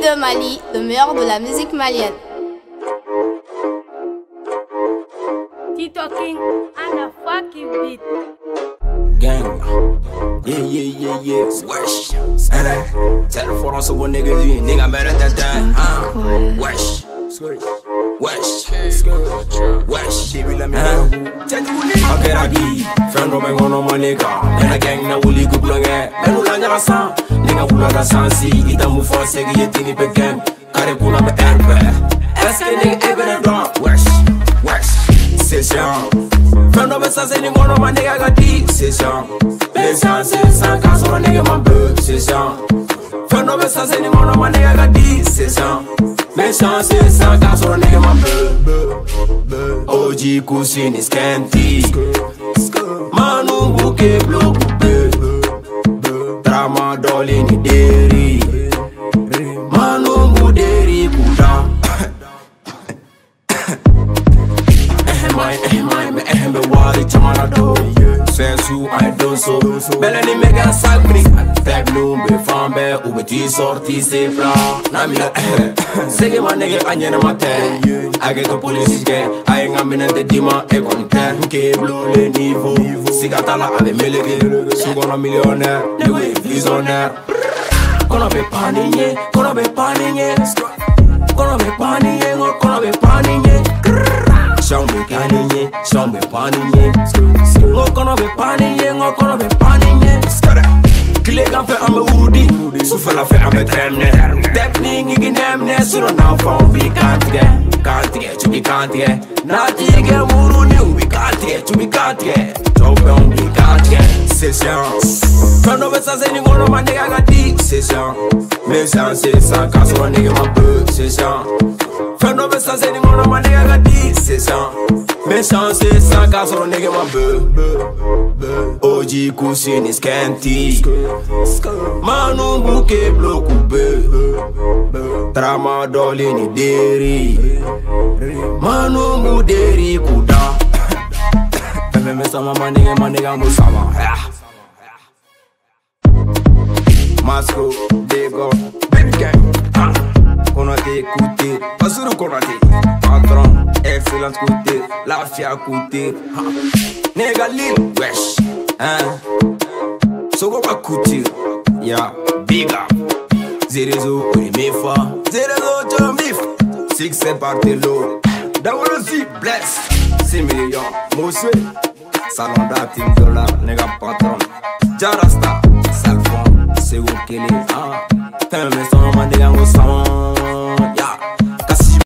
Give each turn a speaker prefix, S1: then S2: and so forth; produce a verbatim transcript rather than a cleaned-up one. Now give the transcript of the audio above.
S1: le Mali, le meilleur de la musique malienne.
S2: Tito King and a fucking beat.
S3: Gang. Yeah, yeah, yeah, yeah. Wesh. Tell the phone on some one nigga, you nigga better than that. Uh. Wesh. Wesh. Wesh. Okay, Ragi. Friend of mine, no money, and a gang na wuli good long hair. And who like a son? Nigga, who like a son, see, it a move for a second, you think it again. Carry pull up a air. Ask a nigga, even a drop. Wesh. Wesh. Session. Friend of a son, saying, one of my nigga got deep. Session. Session, session, cause one nigga my bird. Session. Friend of a son, saying, one of my nigga got deep. Session. Session, session, cause one nigga my bird. O G Kusin is scanty. Manu buke blow coupe. Drama dolly ni deri. Manu buderi kuda. Ehmai, ehmai, me ehme wali chamana do. Sensu I do so. Belani mega sagri. Feb numbe fambe ube ti sorti se fra. Namina eh. Sege ma nege anyena maten. Age to police ke. Aye ngaminante dima e konten. Ke blow le niveau. Sigatala ave melege. Sugona millionnaire. Newe visionnaire. Kono be paninye. Kono be paninye. Kono be paninye. Kono be paninye. Show me paninye. Show me paninye. Kono be paninye. Kono be paninye. Kile kan fe ame udi. Sufala fe ame tremne. Tekning igi nemne. Suro na fon bi kantige. Kantige. Chubi kantige. Natige muru ni ubi kantige. Chubi kantige. Chope on bi kantige. Session. Kano be sa zeni ngono ma nigga ga di. Session. Session session. Kaso wa nigga ma peu. Session. Kano be sa zeni ngono ma nigga ga di. Session. Session session. Kaso wa nigga ma peu. O G Kusin is scanty. Manu buke blow coupe. Drama dolly ni deri. Manu buderi kuda. Pepe me sama maniga maniga musama. Masco, Dego, Baby Gang. Qu'on a écouté, pas sur le qu'on a dit. Patron, excellent côté, la fia côté. Nega Lil, wesh. Hein? So go back couture. Yeah, big up. Zerezo, on est mes fois. Zerezo, John Beef. Six, c'est parti l'eau. Double Z, bless. six millions, monsieur. Salon d'acting dollar, nega patron. Jarasta, Salfon, c'est où qu'il est. Ah, t'as un message, on m'a dit, on s'en